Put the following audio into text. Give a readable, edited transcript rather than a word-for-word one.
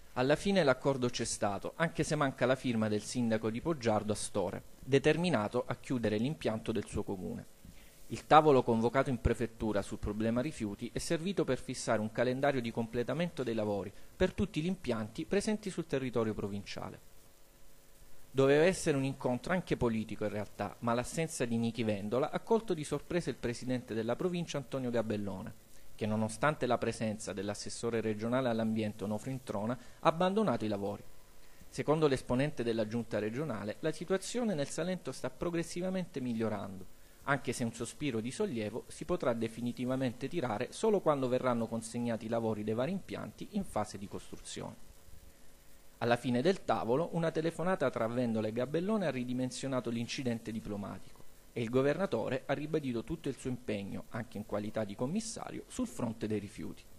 Alla fine l'accordo c'è stato, anche se manca la firma del sindaco di Poggiardo Astore, determinato a chiudere l'impianto del suo comune. Il tavolo convocato in prefettura sul problema rifiuti è servito per fissare un calendario di completamento dei lavori per tutti gli impianti presenti sul territorio provinciale. Doveva essere un incontro anche politico in realtà, ma l'assenza di Nichi Vendola ha colto di sorpresa il presidente della provincia Antonio Gabellone, che nonostante la presenza dell'assessore regionale all'ambiente Onofrio Introna ha abbandonato i lavori. Secondo l'esponente della giunta regionale, la situazione nel Salento sta progressivamente migliorando, anche se un sospiro di sollievo si potrà definitivamente tirare solo quando verranno consegnati i lavori dei vari impianti in fase di costruzione. Alla fine del tavolo, una telefonata tra Vendola e Gabellone ha ridimensionato l'incidente diplomatico e il governatore ha ribadito tutto il suo impegno, anche in qualità di commissario, sul fronte dei rifiuti.